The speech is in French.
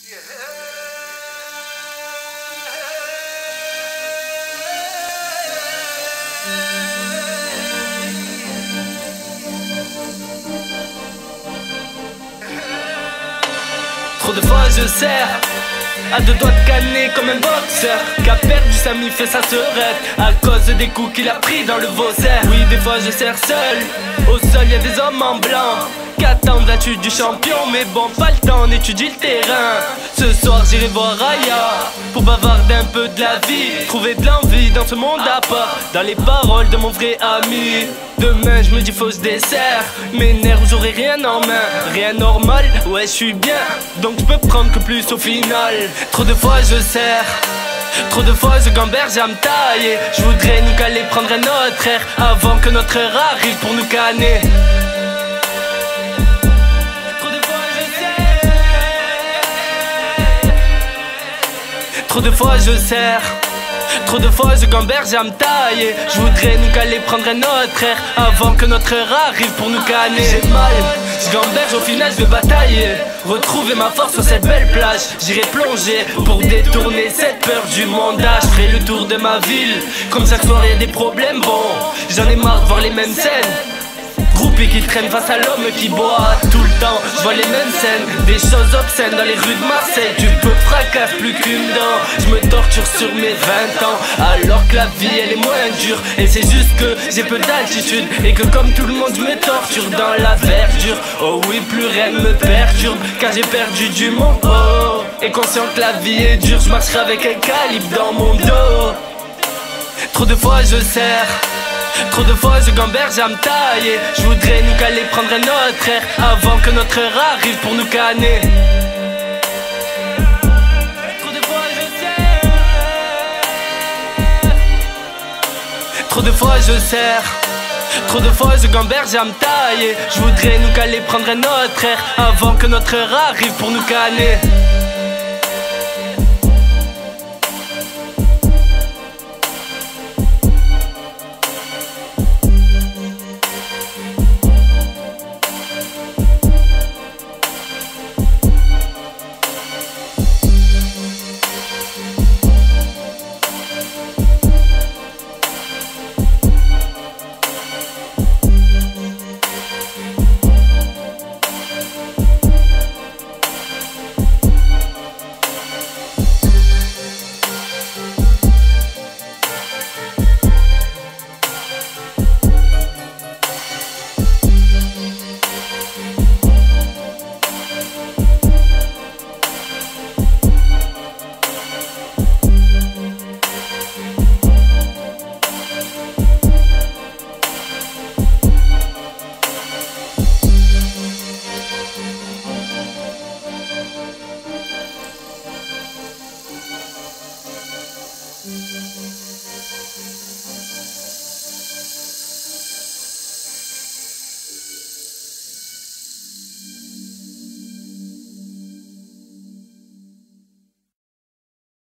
Trop de fois je serre à deux doigts de canner comme un boxeur qui a perdu sa mif et sa sœurette à cause des coups qu'il a pris dans le Vauzert. Oui, des fois je serre seul, au sol y a des hommes en blanc qui attendent la chute du champion, mais bon, pas le temps, on étudie le terrain. Ce soir j'irai voir Raya pour bavarder un peu de la vie, trouver de l'envie dans ce monde à part, dans les paroles de mon vrai ami. Demain je me dis faut se dessert, mes nerfs j'aurai rien en main, rien normal, ouais je suis bien, donc je peux prendre que plus au final. Trop de fois je serre, trop de fois je gamberge à me tailler. Je voudrais nous caler, prendre un autre air avant que notre heure arrive pour nous canner. Trop de fois je serre, trop de fois je gamberge à me tailler. Je voudrais nous caler, prendre un autre air avant que notre heure arrive pour nous canner. J'ai mal, je gamberge, au final je vais batailler, retrouver ma force sur cette belle plage. J'irai plonger pour détourner cette peur du mondage. Je ferai le tour de ma ville, comme chaque soir y'a des problèmes. Bon, j'en ai marre de voir les mêmes scènes, groupés qui traînent face à l'homme qui boit tout le temps. Je vois les mêmes scènes, des choses obscènes dans les rues de Marseille. Tu peux fracasser plus qu'une dent. Je me torture sur mes 20 ans, alors que la vie elle est moins dure. Et c'est juste que j'ai peu d'altitude et que comme tout le monde je me torture dans la verdure. Oh oui, plus rien ne me perturbe car j'ai perdu du monde. Oh, et conscient que la vie est dure, je marcherai avec un calibre dans mon dos. Trop de fois je serre, trop de fois je gamberge à me tailler. Je voudrais nous caler, prendre un autre air avant que notre heure arrive pour nous canner. Trop de fois je serre, trop de fois je serre, trop de fois je gamberge à me tailler. Je voudrais nous caler, prendre un autre air avant que notre heure arrive pour nous canner.